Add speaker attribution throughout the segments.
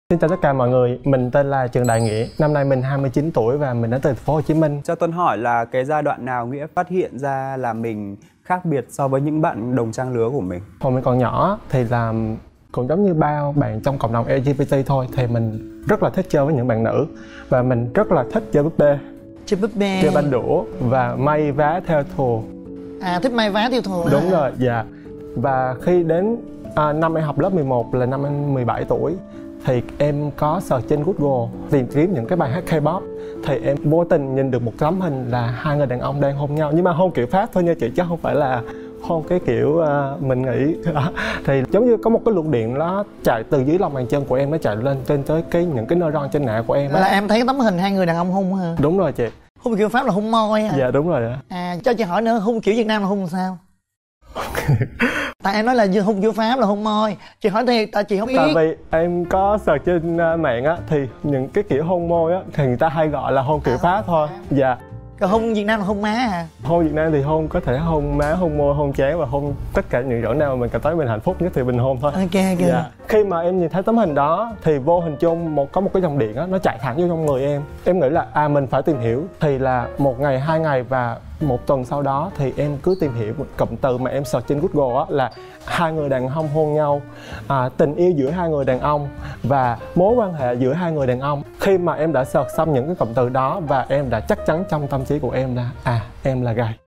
Speaker 1: Xin chào tất cả mọi người, mình tên là Trần Đại Nghĩa, năm nay mình 29 tuổi và mình đến từ thành phố Hồ Chí Minh.
Speaker 2: Cho Tuấn hỏi là cái giai đoạn nào Nghĩa phát hiện ra là mình khác biệt so với những bạn đồng trang lứa của mình?
Speaker 1: Hồi mình còn nhỏ thì là cũng giống như bao bạn trong cộng đồng LGBT thôi, thì mình rất là thích chơi với những bạn nữ và mình rất là thích chơi búp bê.
Speaker 3: Chơi búp bê,
Speaker 1: chơi banh đũa và may vá theo thùa.
Speaker 3: thích may vá theo thùa.
Speaker 1: Đúng rồi, dạ. Và khi đến năm em học lớp 11 là năm em 17 tuổi thì em có search trên Google tìm kiếm những cái bài hát K-pop, thì em vô tình nhìn được một tấm hình là hai người đàn ông đang hôn nhau, nhưng mà hôn kiểu Pháp thôi nha chị, chứ không phải là hôn cái kiểu mình nghĩ. Thì giống như có một cái luồng điện nó chạy từ dưới lòng bàn chân của em, nó chạy lên trên tới những cái nơ ron trên nạ của em.
Speaker 3: Là em thấy tấm hình hai người đàn ông hôn hả?
Speaker 1: Đúng rồi chị.
Speaker 3: Hôn kiểu Pháp là hôn môi hả?
Speaker 1: Dạ đúng rồi ạ.
Speaker 3: Cho chị hỏi nữa, hôn kiểu Việt Nam là hôn sao? Tại em nói là hôn kiểu Pháp là hôn môi, chị hỏi thì tại chị không biết.
Speaker 1: Tại vì em có search trên mạng á, thì những cái kiểu hôn môi á thì người ta hay gọi là hôn kiểu Pháp thôi. Dạ.
Speaker 3: Còn hôn Việt Nam là hôn má hả?
Speaker 1: Hôn Việt Nam thì hôn có thể hôn má, hôn môi, hôn trán và hôn tất cả những chỗ nào mình cảm thấy mình hạnh phúc nhất thì mình hôn thôi.
Speaker 3: Ok.
Speaker 1: Dạ. Khi mà em nhìn thấy tấm hình đó thì vô hình chung có một cái dòng điện á, nó chạy thẳng vô trong người em. Em nghĩ là mình phải tìm hiểu. Thì là một ngày, 2 ngày và một tuần sau đó thì em cứ tìm hiểu một cụm từ mà em search trên Google á, là hai người đàn ông hôn nhau, tình yêu giữa hai người đàn ông và mối quan hệ giữa hai người đàn ông. Khi mà em đã search xong những cái cụm từ đó và em đã chắc chắn trong tâm trí của em là em là gay.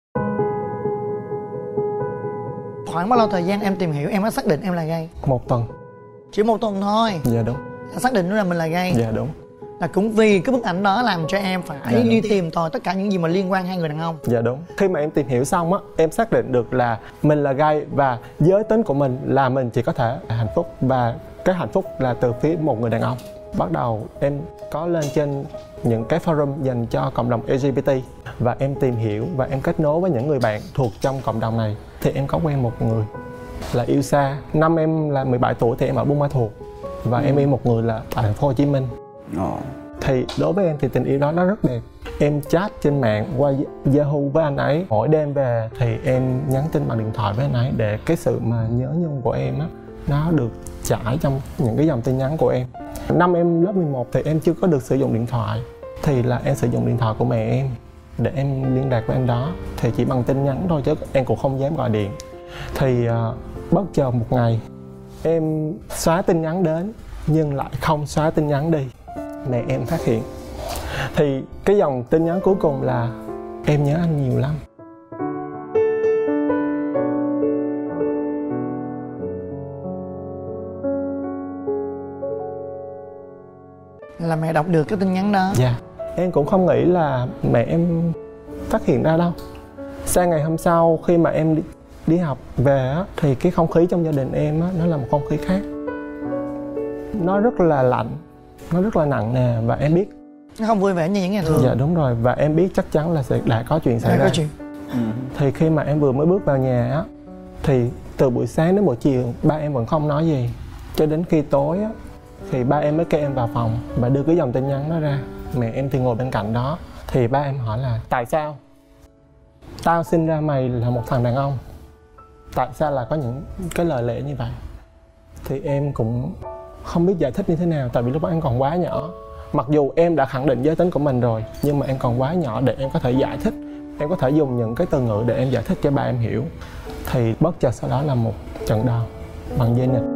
Speaker 3: Khoảng bao lâu thời gian em tìm hiểu em mới xác định em là gay?
Speaker 1: 1 tuần.
Speaker 3: Chỉ 1 tuần thôi?
Speaker 1: Dạ đúng.
Speaker 3: Xác định là mình là gay?
Speaker 1: Dạ đúng.
Speaker 3: Là cũng vì cái bức ảnh đó làm cho em phải đi tìm tòi tất cả những gì mà liên quan hai người đàn ông.
Speaker 1: Dạ đúng. Khi mà em tìm hiểu xong á, em xác định được là mình là gay và giới tính của mình là mình chỉ có thể hạnh phúc, và cái hạnh phúc là từ phía một người đàn ông. Bắt đầu em có lên trên những cái forum dành cho cộng đồng LGBT và em tìm hiểu và em kết nối với những người bạn thuộc trong cộng đồng này. Thì em có quen một người là yêu xa. Năm em là 17 tuổi thì em ở Buôn Ma Thuột và em yêu một người là tại thành phố Hồ Chí Minh. Thì đối với em thì tình yêu đó nó rất đẹp. Em chat trên mạng qua Yahoo với anh ấy. Mỗi đêm về thì em nhắn tin bằng điện thoại với anh ấy để cái sự mà nhớ nhung của em á, nó được trải trong những cái dòng tin nhắn của em. Năm em lớp 11 thì em chưa có được sử dụng điện thoại. Thì là em sử dụng điện thoại của mẹ em để em liên lạc với em đó. Thì chỉ bằng tin nhắn thôi chứ em cũng không dám gọi điện. Thì bất chợt một ngày em xóa tin nhắn đến nhưng lại không xóa tin nhắn đi. Mẹ em phát hiện. Thì cái dòng tin nhắn cuối cùng là em nhớ anh nhiều lắm.
Speaker 3: Là mẹ đọc được cái tin nhắn đó?
Speaker 1: Dạ. Em cũng không nghĩ là mẹ em phát hiện ra đâu. Sang ngày hôm sau khi mà em đi học về á, thì cái không khí trong gia đình em á, nó là một không khí khác. Nó rất là lạnh, nó rất là nặng nề và em biết
Speaker 3: nó không vui vẻ như những ngày thường.
Speaker 1: Dạ đúng rồi, và em biết chắc chắn là đã có chuyện xảy ra. Thì khi mà em vừa mới bước vào nhà á, thì từ buổi sáng đến buổi chiều ba em vẫn không nói gì. Cho đến khi tối á, thì ba em mới kêu em vào phòng và đưa cái dòng tin nhắn đó ra. Mẹ em thì ngồi bên cạnh đó. Thì ba em hỏi là tại sao tao sinh ra mày là một thằng đàn ông, tại sao là có những cái lời lẽ như vậy. Thì em cũng không biết giải thích như thế nào, tại vì lúc đó em còn quá nhỏ. Mặc dù em đã khẳng định giới tính của mình rồi, nhưng mà em còn quá nhỏ để em có thể giải thích. Em có thể dùng những cái từ ngữ để em giải thích cho ba em hiểu. Thì bất chợt sau đó là một trận đòn bằng dây nịt.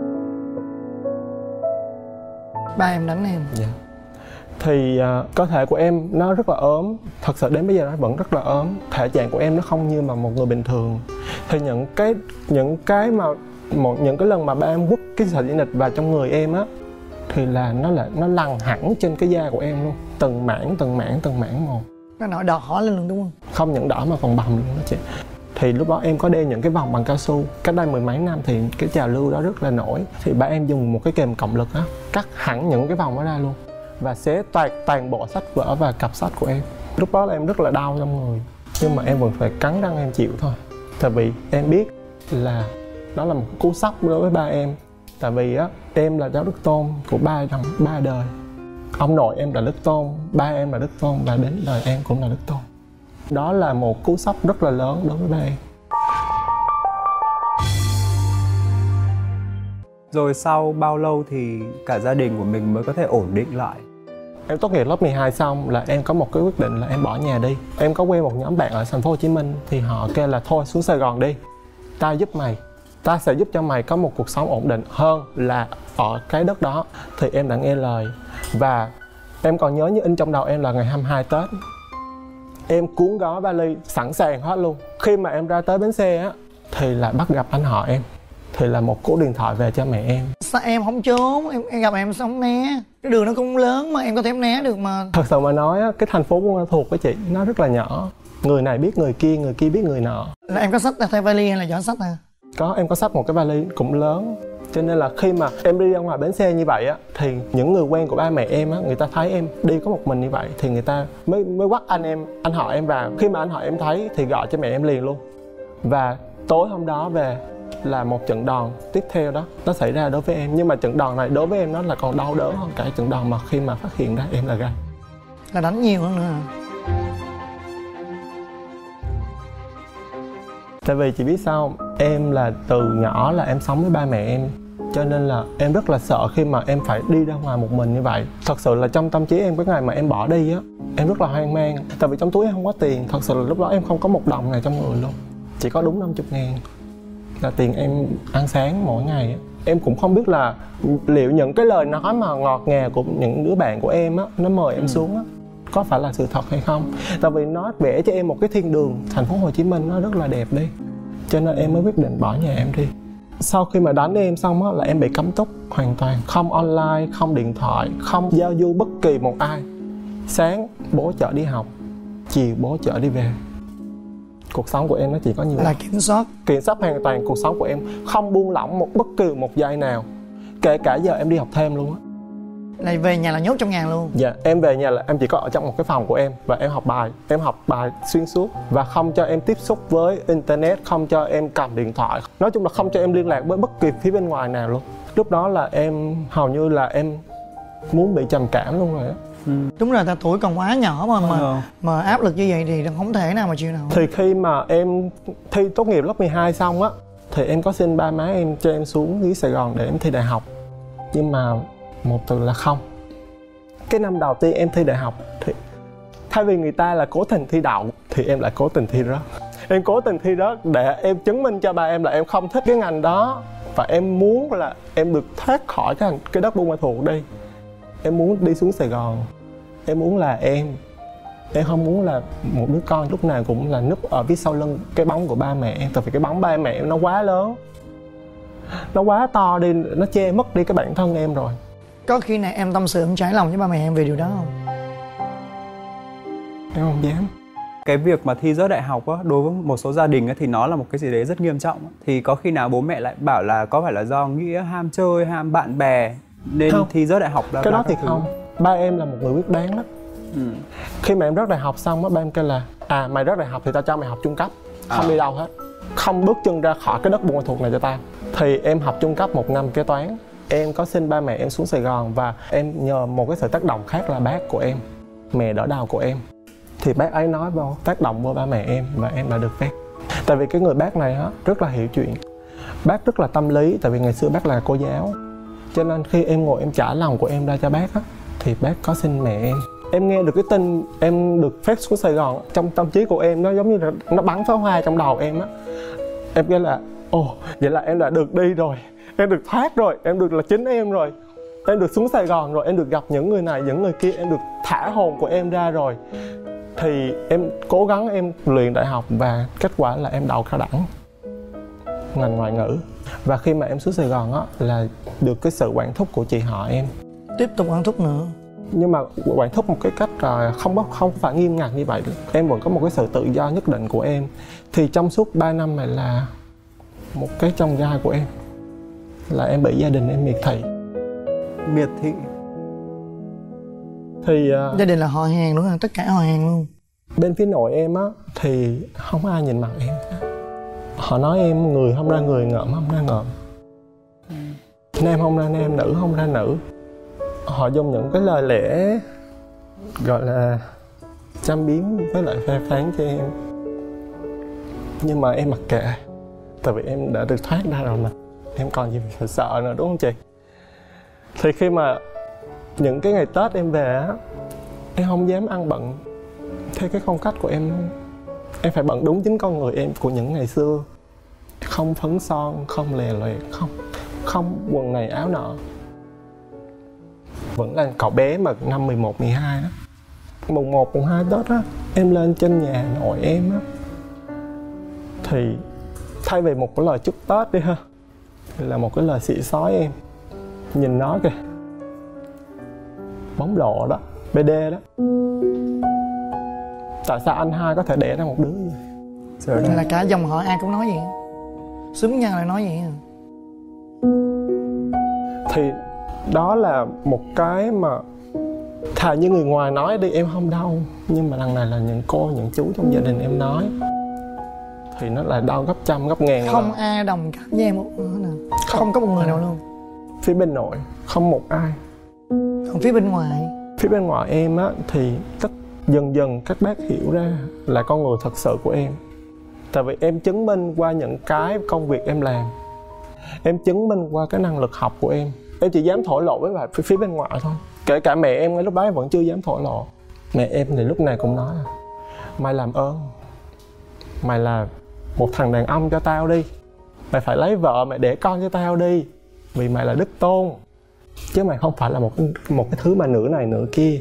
Speaker 3: Ba em đánh em?
Speaker 1: Dạ. Thì cơ thể của em nó rất là ốm. Thật sự đến bây giờ nó vẫn rất là ốm. Thể trạng của em nó không như mà một người bình thường. Thì những cái lần mà ba em quất cái sợi dây nịt vào trong người em á, thì là nó lằn hẳn trên cái da của em luôn, từng mảng một.
Speaker 3: Nó nổi đỏ lên luôn đúng không?
Speaker 1: Không những đỏ mà còn bầm luôn đó chị. Thì lúc đó em có đeo những cái vòng bằng cao su. Cách đây 10 mấy năm thì cái trào lưu đó rất là nổi. Thì ba em dùng một cái kềm cộng lực á, cắt hẳn những cái vòng đó ra luôn và xé toàn bộ sách vở và cặp sách của em. Lúc đó là em rất là đau trong người, nhưng mà em vẫn phải cắn răng em chịu thôi. Tại vì em biết là đó là một cú sốc đối với ba em. Tại vì á, em là cháu đích tôn của ba đời. Ông nội em là đích tôn, ba em là đích tôn và đến đời em cũng là đích tôn. Đó là một cú sốc rất là lớn đối với ba em.
Speaker 2: Rồi sau bao lâu thì cả gia đình của mình mới có thể ổn định lại?
Speaker 1: Em tốt nghiệp lớp 12 xong là em có một cái quyết định là em bỏ nhà đi. Em có quen một nhóm bạn ở thành phố Hồ Chí Minh thì họ kêu là thôi xuống Sài Gòn đi, ta giúp mày, ta sẽ giúp cho mày có một cuộc sống ổn định hơn là ở cái đất đó. Thì em đã nghe lời và em còn nhớ như in trong đầu em là ngày 22 Tết. Em cuốn gói vali sẵn sàng hết luôn. Khi mà em ra tới bến xe á thì là bắt gặp anh họ em, thì là một cú điện thoại về cho mẹ em.
Speaker 3: Sao em không trốn, em gặp em sao không né? Cái đường nó cũng lớn mà em có thể né được mà.
Speaker 1: Thật sự mà nói á, cái thành phố Buôn Ma Thuột với chị nó rất là nhỏ. Người này biết người kia biết người nọ.
Speaker 3: Là em có xách theo vali hay là chở xách à?
Speaker 1: Có, em có xách một cái vali cũng lớn. Cho nên là khi mà em đi ra ngoài bến xe như vậy á thì những người quen của ba mẹ em á, người ta thấy em đi có một mình như vậy thì người ta mới quắt anh họ em vào. Khi mà anh họ em thấy thì gọi cho mẹ em liền luôn. Và tối hôm đó về là một trận đòn tiếp theo đó nó xảy ra đối với em. Nhưng mà trận đòn này đối với em nó là còn đau đớn hơn cả trận đòn mà khi mà phát hiện ra em là gay.
Speaker 3: Là đánh nhiều hơn nữa à?
Speaker 1: Tại vì chị biết sao không? Em là từ nhỏ là em sống với ba mẹ em, cho nên là em rất là sợ khi mà em phải đi ra ngoài một mình như vậy. Thật sự là trong tâm trí em cái ngày mà em bỏ đi á, em rất là hoang mang. Tại vì trong túi em không có tiền, thật sự là lúc đó em không có một đồng nào trong người luôn. Chỉ có đúng 50.000 là tiền em ăn sáng mỗi ngày á. Em cũng không biết là liệu những cái lời nói mà ngọt ngào của những đứa bạn của em á, nó mời em xuống á, có phải là sự thật hay không. Tại vì nó vẽ cho em một cái thiên đường thành phố Hồ Chí Minh nó rất là đẹp đi, cho nên em mới quyết định bỏ nhà em đi. Sau khi mà đánh em xong á là em bị cấm túc hoàn toàn, không online, không điện thoại, không giao du bất kỳ một ai. Sáng bố chở đi học, chiều bố chở đi về. Cuộc sống của em nó chỉ có như vậy.
Speaker 3: Là kiểm soát
Speaker 1: hoàn toàn cuộc sống của em, không buông lỏng một bất kỳ một giây nào. Kể cả giờ em đi học thêm luôn á.
Speaker 3: Là về nhà là nhốt trong nhà luôn?
Speaker 1: Dạ, em về nhà là em chỉ có ở trong một cái phòng của em và em học bài xuyên suốt và không cho em tiếp xúc với internet, không cho em cầm điện thoại. Nói chung là không cho em liên lạc với bất kỳ phía bên ngoài nào luôn. Lúc đó là em hầu như là em muốn bị trầm cảm luôn rồi á.
Speaker 3: Đúng rồi, ta tuổi còn quá nhỏ mà áp lực như vậy thì không thể nào mà chịu nổi.
Speaker 1: Thì khi mà em thi tốt nghiệp lớp 12 xong á thì em có xin ba má em cho em xuống dưới Sài Gòn để em thi đại học. Nhưng mà một từ là không. Cái năm đầu tiên em thi đại học thì thay vì người ta là cố tình thi đậu thì em lại cố tình thi rớt. Em cố tình thi rớt để em chứng minh cho ba em là em không thích cái ngành đó. Và em muốn là em được thoát khỏi cái đất Buôn Ma Thuột đi. Em muốn đi xuống Sài Gòn. Em muốn là em không muốn là một đứa con lúc nào cũng là núp ở phía sau lưng cái bóng của ba mẹ em. Tại vì cái bóng ba mẹ em nó quá lớn, nó quá to đi, nó che mất đi cái bản thân em rồi.
Speaker 3: Có khi nào em tâm sự, em trải lòng với ba mẹ em về điều đó không?
Speaker 1: Em không dám.
Speaker 2: Cái việc mà thi rớt đại học á, đối với một số gia đình á, thì nó là một cái gì đấy rất nghiêm trọng. Thì có khi nào bố mẹ lại bảo là có phải là do Nghĩa ham chơi, ham bạn bè nên không. Thi rớt đại học đó?
Speaker 1: Cái đó thì không. Ba em là một người quyết đoán lắm. Khi mà em rớt đại học xong á, ba em kêu là mày rớt đại học thì tao cho mày học trung cấp, không đi đâu hết, không bước chân ra khỏi cái đất Buôn Ma Thuột này cho tao. Thì em học trung cấp 1 năm kế toán. Em có xin ba mẹ em xuống Sài Gòn và em nhờ một cái sự tác động khác là bác của em, mẹ đỡ đầu của em. Thì bác ấy nói vô, tác động vô ba mẹ em và em đã được phép. Tại vì cái người bác này á rất là hiểu chuyện. Bác rất là tâm lý, tại vì ngày xưa bác là cô giáo. Cho nên khi em ngồi em trả lòng của em ra cho bác á, thì bác có xin mẹ em. Em nghe được cái tin em được phép xuống Sài Gòn, trong tâm trí của em nó giống như là nó bắn pháo hoa trong đầu em á. Em kêu là vậy là em đã được đi rồi, em được thoát rồi, em được là chính em rồi. Em được xuống Sài Gòn rồi, em được gặp những người này, những người kia, em được thả hồn của em ra rồi. Thì em cố gắng em luyện đại học và kết quả là em đậu cao đẳng ngành ngoại ngữ. Và khi mà em xuống Sài Gòn á là được cái sự quản thúc của chị họ em.
Speaker 3: Tiếp tục quản thúc nữa.
Speaker 1: Nhưng mà quản thúc một cái cách là không phải nghiêm ngặt như vậy. Em vẫn có một cái sự tự do nhất định của em. Thì trong suốt 3 năm này là một cái chông gai của em là em bị gia đình em miệt thị.
Speaker 2: Miệt thị?
Speaker 1: Thì
Speaker 3: gia đình là họ hàng đúng không? Tất cả họ hàng luôn.
Speaker 1: Bên phía nội em á thì không ai nhìn mặt em. Họ nói em người không ra người, ngợm không ra ngợm, nam không ra nam, nữ không ra nữ. Họ dùng những cái lời lẽ gọi là châm biếm với lại phê phán cho em. Nhưng mà em mặc kệ. Tại vì em đã được thoát ra rồi mà. em còn gì phải sợ nữa, đúng không chị? Thì khi mà những cái ngày Tết em về á, em không dám ăn bận theo cái phong cách của em. Em phải bận đúng chính con người em của những ngày xưa. Không phấn son, không lè loẹt, không quần này áo nọ. Vẫn là cậu bé mà năm 11, 12 đó. Mùng 1, mùng 2 Tết á, em lên trên nhà nội em á, thì thay vì một cái lời chúc Tết đi ha, là một cái lời xị xói em. Nhìn nó kìa, bóng lộ đó, BD đó. Tại sao anh hai có thể đẻ ra một đứa như vậy?
Speaker 3: Là cả dòng họ ai cũng nói vậy, xúm nhau lại nói vậy.
Speaker 1: Thì đó là một cái mà thà như người ngoài nói đi em không đau, nhưng mà lần này là những cô, những chú trong gia đình em nói thì nó là đau gấp trăm gấp ngàn.
Speaker 3: Không ai đồng cảm với em một nữa nè. Không có một người nào luôn.
Speaker 1: Phía bên nội không một ai.
Speaker 3: Còn phía bên ngoài?
Speaker 1: Phía bên ngoài em á thì dần dần các bác hiểu ra là con người thật sự của em. Tại vì em chứng minh qua những cái công việc em làm, em chứng minh qua cái năng lực học của em. Em chỉ dám thổ lộ với bạn phía bên ngoài thôi. Kể cả mẹ em ngay lúc đó em vẫn chưa dám thổ lộ. Mẹ em thì lúc này cũng nói là mày làm ơn, mày là một thằng đàn ông cho tao đi, mày phải lấy vợ mày đẻ con cho tao đi, vì mày là đích tôn, chứ mày không phải là một cái thứ mà nửa này nửa kia.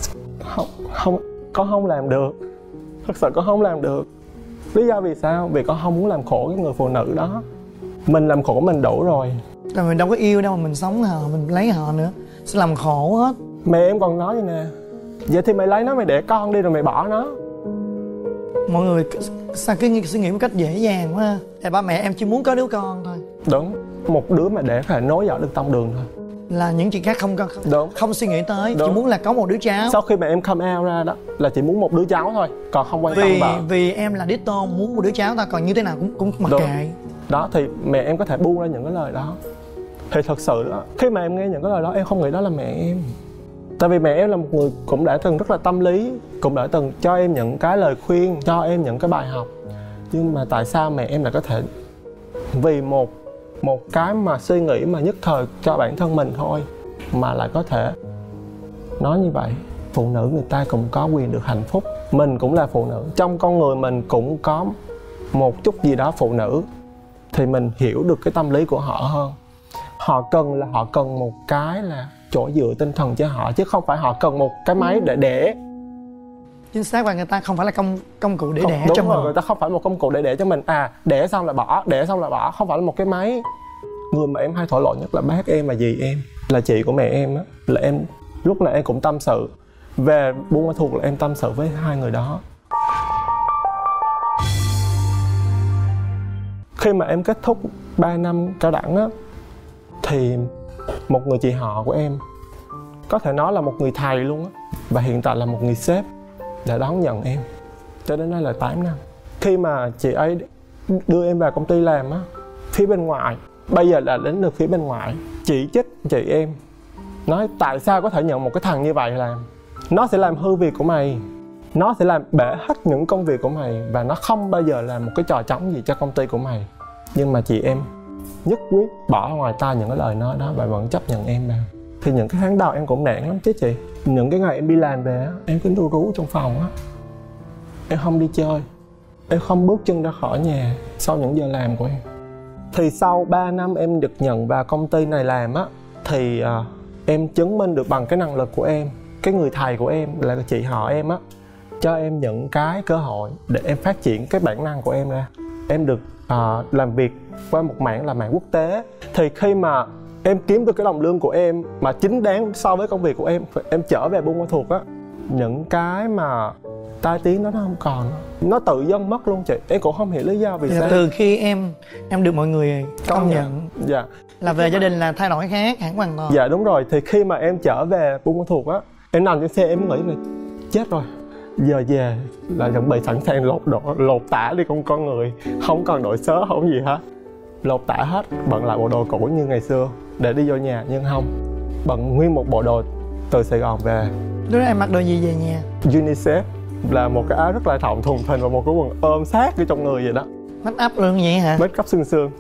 Speaker 1: Con không làm được, thật sự con không làm được. Lý do vì sao? Vì con không muốn làm khổ cái người phụ nữ đó. Mình làm khổ mình đủ rồi.
Speaker 3: Là mình đâu có yêu đâu mà mình sống họ, mình lấy họ nữa sẽ làm khổ hết.
Speaker 1: Mẹ em còn nói vậy nè, vậy thì mày lấy nó mày đẻ con đi rồi mày bỏ nó.
Speaker 3: Mọi người sao cứ suy nghĩ một cách dễ dàng quá. Thì ba mẹ em chỉ muốn có đứa con thôi.
Speaker 1: Đúng, một đứa mà để phải nối dõi được tông đường thôi.
Speaker 3: Là những chuyện khác không suy nghĩ tới. Đúng. Chỉ muốn là có một đứa cháu.
Speaker 1: Sau khi mà em come out ra đó là chỉ muốn một đứa cháu thôi, còn không quan tâm vợ.
Speaker 3: Vì em là đích tôn muốn một đứa cháu ta, còn như thế nào cũng mặc kệ.
Speaker 1: Đó thì mẹ em có thể buông ra những cái lời đó. Thì thật sự đó, khi mà em nghe những cái lời đó em không nghĩ đó là mẹ em. Tại vì mẹ em là một người cũng đã từng rất là tâm lý, cũng đã từng cho em những cái lời khuyên, cho em những cái bài học. Nhưng mà tại sao mẹ em lại có thể vì một cái mà suy nghĩ mà nhất thời cho bản thân mình thôi mà lại có thể nói như vậy? Phụ nữ người ta cũng có quyền được hạnh phúc. Mình cũng là phụ nữ, trong con người mình cũng có một chút gì đó phụ nữ, thì mình hiểu được cái tâm lý của họ hơn. Họ cần một cái là chỗ dựa tinh thần cho họ, chứ không phải họ cần một cái máy để đẻ.
Speaker 3: Chính xác, và người ta không phải là công cụ để đẻ cho mình.
Speaker 1: Người ta không phải một công cụ để đẻ cho mình. Đẻ xong là bỏ, không phải là một cái máy. Người mà em hay thổ lộ nhất là bác em và dì em, là chị của mẹ em á, là em lúc nào em cũng tâm sự. Về Buôn Ma Thuột là em tâm sự với hai người đó. Khi mà em kết thúc 3 năm cao đẳng á, thì một người chị họ của em, có thể nói là một người thầy luôn á, và hiện tại là một người sếp, đã đón nhận em cho đến nay là 8 năm. Khi mà chị ấy đưa em vào công ty làm á, phía bên ngoài, bây giờ là đến được phía bên ngoài, chỉ trích chị em, nói tại sao có thể nhận một cái thằng như vậy làm. Nó sẽ làm hư việc của mày, nó sẽ làm bể hết những công việc của mày, và nó không bao giờ làm một cái trò trống gì cho công ty của mày. Nhưng mà chị em nhất quyết bỏ ngoài tai những cái lời nói đó và vẫn chấp nhận em vào. Thì những cái tháng đầu em cũng nản lắm chứ chị. Những cái ngày em đi làm về á, em cứ ru rú trong phòng á, em không đi chơi, em không bước chân ra khỏi nhà sau những giờ làm của em. Thì sau 3 năm em được nhận vào công ty này làm á, thì em chứng minh được bằng cái năng lực của em. Cái người thầy của em là chị họ em á, cho em những cái cơ hội để em phát triển cái bản năng của em ra. Em được làm việc qua một mảng là mảng quốc tế. Thì khi mà em kiếm được cái đồng lương của em mà chính đáng so với công việc của em trở về Buôn Ma Thuột á, những cái mà tai tiếng đó nó không còn, nó tự dưng mất luôn chị. Em cũng không hiểu lý do vì sao.
Speaker 3: Từ khi em được mọi người công nhận,
Speaker 1: dạ, là
Speaker 3: về gia đình là thay đổi khác hẳn hoàn toàn.
Speaker 1: Dạ đúng rồi. Thì khi mà em trở về Buôn Ma Thuột á, em nằm trên xe em nghĩ là chết rồi, giờ về là chuẩn bị sẵn sàng lột tả đi con người, không còn đội sớ không gì hết, lột tả hết, bận lại bộ đồ cũ như ngày xưa để đi vô nhà. Nhưng không, bận nguyên một bộ đồ từ Sài Gòn về.
Speaker 3: Lúc đó em mặc đồ gì về nhà?
Speaker 1: UNICEF, là một cái áo rất là thòng thùng thình và một cái quần ôm sát ở trong người vậy đó.
Speaker 3: Make up luôn vậy hả?
Speaker 1: Make up xương xương.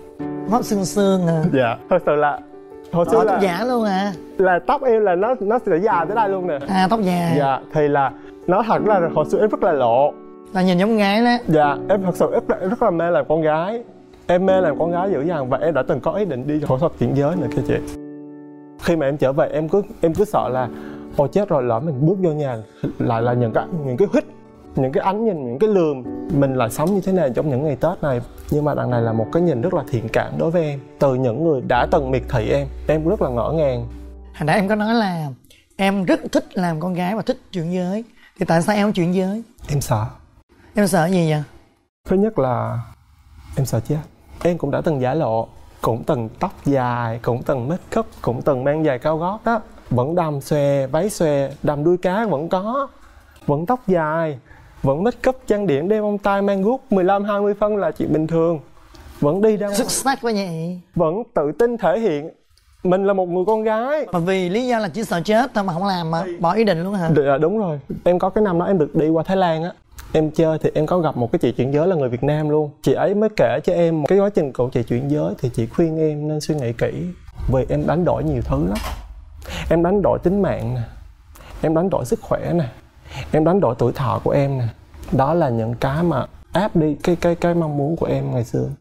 Speaker 3: Mắt sương sương à?
Speaker 1: Dạ, thật sự là hồi xưa
Speaker 3: Tóc
Speaker 1: là
Speaker 3: giả luôn à?
Speaker 1: là tóc em là nó sẽ dài tới đây luôn nè.
Speaker 3: À, tóc dài.
Speaker 1: Dạ, thì là nói thật là hồi xưa em rất là lộ.
Speaker 3: Là nhìn giống gái đó.
Speaker 1: Dạ, em thật sự rất là mê làm con gái. Em mê làm con gái dữ dằn và em đã từng có ý định đi phẫu thuật chuyển giới nữa kia chị. Khi mà em trở về em cứ sợ là ôi chết rồi, lỡ mình bước vô nhà lại là những cái hít, những cái ánh nhìn, những cái lườm mình lại sống như thế này trong những ngày Tết này. Nhưng mà đằng này là một cái nhìn rất là thiện cảm đối với em từ những người đã từng miệt thị em rất là ngỡ ngàng.
Speaker 3: Hồi nãy em có nói là em rất thích làm con gái và thích chuyển giới, thì tại sao em không chuyển giới?
Speaker 1: Em sợ.
Speaker 3: Em sợ gì vậy?
Speaker 1: Thứ nhất là em sợ chết. Em cũng đã từng giả lộ, cũng từng tóc dài, cũng từng make up, cũng từng mang giày cao gót đó, vẫn đầm xòe, váy xòe, đầm đuôi cá vẫn có, vẫn tóc dài, vẫn make up, trang điểm, đeo bông tai, mang guốc 15-20 phân là chuyện bình thường, vẫn đi ra
Speaker 3: Xuất sắc quá vậy.
Speaker 1: vẫn tự tin thể hiện mình là một người con gái.
Speaker 3: Mà vì lý do là chỉ sợ chết thôi mà không làm mà bỏ ý định luôn hả?
Speaker 1: Đúng rồi, em có cái năm đó em được đi qua Thái Lan á, em chơi thì em có gặp một cái chị chuyển giới là người Việt Nam luôn. Chị ấy mới kể cho em một cái quá trình của chị chuyển giới, thì chị khuyên em nên suy nghĩ kỹ vì em đánh đổi nhiều thứ lắm. Em đánh đổi tính mạng nè, em đánh đổi sức khỏe nè, em đánh đổi tuổi thọ của em nè. Đó là những cái mà áp đi cái mong muốn của em ngày xưa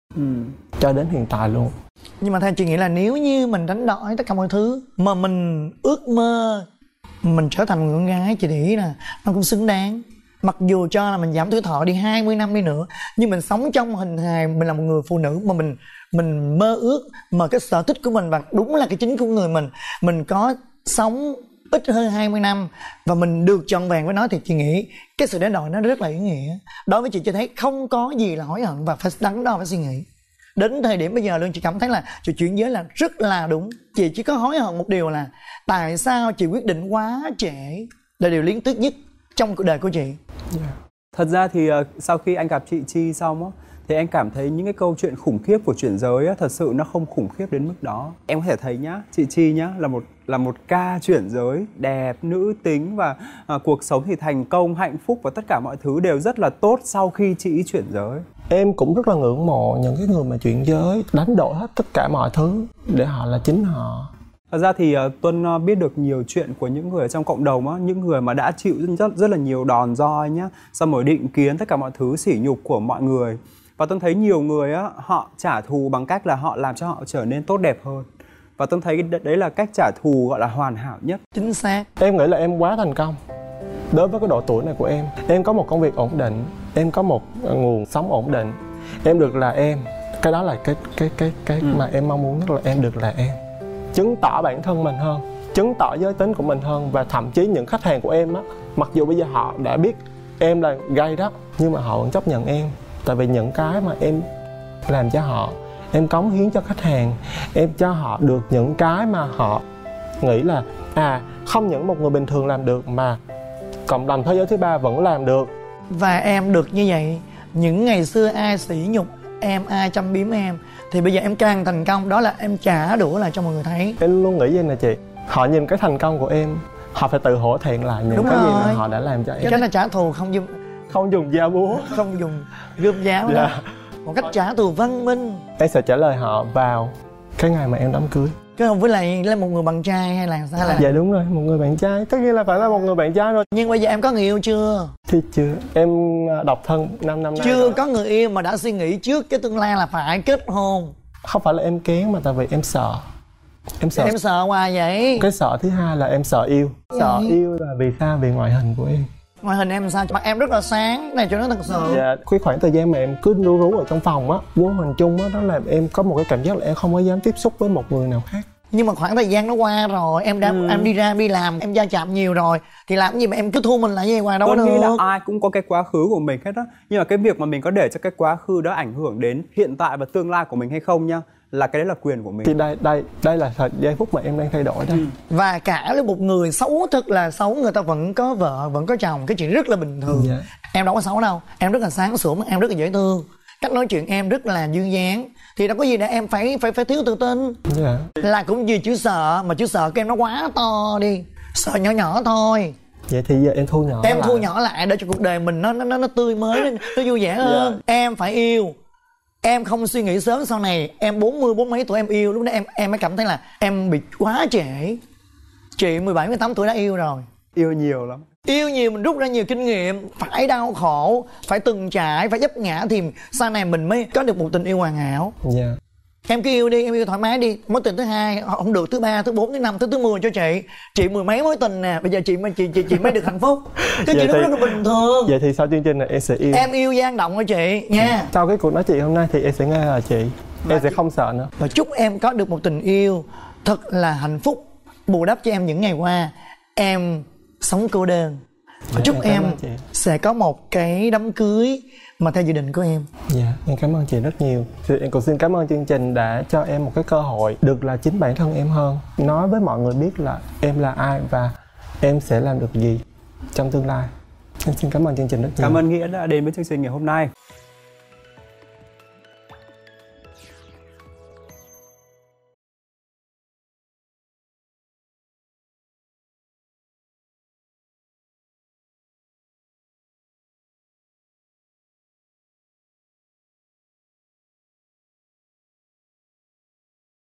Speaker 1: cho đến hiện tại luôn.
Speaker 3: Nhưng mà theo chị nghĩ là nếu như mình đánh đổi tất cả mọi thứ mà mình ước mơ mình trở thành người con gái, chị nghĩ là nó cũng xứng đáng. Mặc dù cho là mình giảm tuổi thọ đi 20 năm đi nữa, nhưng mình sống trong hình hài mình là một người phụ nữ mà mình mơ ước, mà cái sở thích của mình và đúng là cái chính của người mình có sống ít hơn 20 năm và mình được trọn vẹn với nó, thì chị nghĩ cái sự đánh đổi nó rất là ý nghĩa. Đối với chị thấy không có gì là hối hận và phải đắn đo phải suy nghĩ. Đến thời điểm bây giờ luôn chị cảm thấy là chị chuyển giới là rất là đúng. Chị chỉ có hối hận một điều là tại sao chị quyết định quá trễ, là điều liên tiếc nhất trong cuộc đời của chị.
Speaker 2: Thật ra thì sau khi anh gặp chị Chi xong á, thì anh cảm thấy những cái câu chuyện khủng khiếp của chuyển giới á, thật sự nó không khủng khiếp đến mức đó. Em có thể thấy nhá, chị Chi nhá là một ca chuyển giới đẹp, nữ tính và cuộc sống thì thành công, hạnh phúc và tất cả mọi thứ đều rất là tốt sau khi chị chuyển giới.
Speaker 1: Em cũng rất là ngưỡng mộ những cái người mà chuyển giới đánh đổi hết tất cả mọi thứ để họ là chính họ.
Speaker 2: Thật ra thì Tuân biết được nhiều chuyện của những người ở trong cộng đồng á, những người mà đã chịu rất là nhiều đòn roi nhá, xong rồi định kiến tất cả mọi thứ sỉ nhục của mọi người. Và Tuân thấy nhiều người á, họ trả thù bằng cách là họ làm cho họ trở nên tốt đẹp hơn. Và Tuân thấy đấy là cách trả thù gọi là hoàn hảo nhất.
Speaker 3: Chính xác.
Speaker 1: Em nghĩ là em quá thành công đối với cái độ tuổi này của em. Em có một công việc ổn định, em có một nguồn sống ổn định, em được là em. Cái đó là cái mà em mong muốn nhất, là em được là em. Chứng tỏ bản thân mình hơn, chứng tỏ giới tính của mình hơn. Và thậm chí những khách hàng của em á, mặc dù bây giờ họ đã biết em là gay đó, nhưng mà họ vẫn chấp nhận em. Tại vì những cái mà em làm cho họ, em cống hiến cho khách hàng, em cho họ được những cái mà họ nghĩ là không những một người bình thường làm được mà cộng đồng thế giới thứ ba vẫn làm được.
Speaker 3: Và em được như vậy, những ngày xưa ai sỉ nhục em, ai châm biếm em, thì bây giờ em càng thành công, đó là em trả đũa lại cho mọi người thấy.
Speaker 1: Em luôn nghĩ vậy nè chị, họ nhìn cái thành công của em, họ phải tự hổ thẹn lại những cái gì mà họ đã làm cho em.
Speaker 3: Cái là trả thù
Speaker 1: Không dùng dao búa,
Speaker 3: không dùng gươm giáo đó. Một cách trả thù văn minh.
Speaker 1: Em sẽ trả lời họ vào cái ngày mà em đám cưới.
Speaker 3: Chứ không với lại là một người bạn trai hay là sao?
Speaker 1: Dạ đúng rồi, một người bạn trai. Tất nhiên là phải là một người bạn trai rồi.
Speaker 3: Nhưng bây giờ em có người yêu chưa?
Speaker 1: Thì chưa. Em độc thân 5 năm nay.
Speaker 3: Chưa có người yêu mà đã suy nghĩ trước cái tương lai là phải kết hôn.
Speaker 1: Không phải là em kén mà tại vì em sợ. Em
Speaker 3: sợ hoài vậy?
Speaker 1: Cái sợ thứ hai là em sợ yêu. Sợ yêu là vì sao? Vì ngoại hình của em.
Speaker 3: Ngoại hình em sao? Mặt em rất là sáng, này cho nó thật sự.
Speaker 1: Dạ, cái khoảng thời gian mà em cứ rú rú ở trong phòng á, vô hình chung á, đó làm em có một cái cảm giác là em không có dám tiếp xúc với một người nào khác.
Speaker 3: Nhưng mà khoảng thời gian nó qua rồi, em em đi ra đi làm, em va chạm nhiều rồi, thì làm gì mà em cứ thu mình lại như vậy hoài đâu có được.
Speaker 2: Tôi nghĩ là ai cũng có cái quá khứ của mình hết á, nhưng mà cái việc mà mình có để cho cái quá khứ đó ảnh hưởng đến hiện tại và tương lai của mình hay không nhá, là cái đấy là quyền của mình. Thì
Speaker 1: đây là thời giây phút mà em đang thay đổi đây.
Speaker 3: Và cả là một người xấu, thật là xấu, người ta vẫn có vợ, vẫn có chồng, cái chuyện rất là bình thường. Em đâu có xấu đâu, em rất là sáng sủa, em rất là dễ thương, cách nói chuyện em rất là duyên dáng, thì đâu có gì để em phải thiếu tự tin. Là cũng vì chữ sợ, mà chữ sợ của em nó quá to đi, sợ nhỏ nhỏ thôi.
Speaker 1: Vậy thì giờ em thu nhỏ
Speaker 3: em
Speaker 1: lại.
Speaker 3: Thu nhỏ lại để cho cuộc đời mình nó tươi mới, nó vui vẻ hơn. Em phải yêu Em không suy nghĩ sớm, sau này em 40 mấy tuổi em yêu, lúc đó em mới cảm thấy là em bị quá trễ. Chị 17 18 tuổi đã yêu rồi.
Speaker 2: Yêu nhiều lắm.
Speaker 3: Yêu nhiều mình rút ra nhiều kinh nghiệm, phải đau khổ, phải từng trải, phải vấp ngã thì sau này mình mới có được một tình yêu hoàn hảo.
Speaker 1: Dạ.
Speaker 3: Em cứ yêu đi, em yêu thoải mái đi. Mối tình thứ hai không được, thứ ba, thứ 4, thứ 5, thứ 10 cho chị. Chị 10 mấy mối tình nè, bây giờ chị mới được hạnh phúc. Cái chuyện đó rất là bình thường.
Speaker 1: Vậy thì sau chương trình này em sẽ yêu.
Speaker 3: Em yêu gian động hả chị nha.
Speaker 1: Sau cái cuộc nói chuyện hôm nay thì em sẽ nghe lời chị. Em sẽ không sợ nữa.
Speaker 3: Và chúc em có được một tình yêu thật là hạnh phúc, bù đắp cho em những ngày qua em sống cô đơn. Và chúc em sẽ có một cái đám cưới mà theo dự định của em.
Speaker 1: Dạ, em cảm ơn chị rất nhiều. Thì em cũng xin cảm ơn chương trình đã cho em một cái cơ hội được là chính bản thân em hơn, nói với mọi người biết là em là ai và em sẽ làm được gì trong tương lai. Em xin cảm ơn chương trình rất nhiều.
Speaker 2: Cảm ơn Nghĩa đã đến với chương trình ngày hôm nay.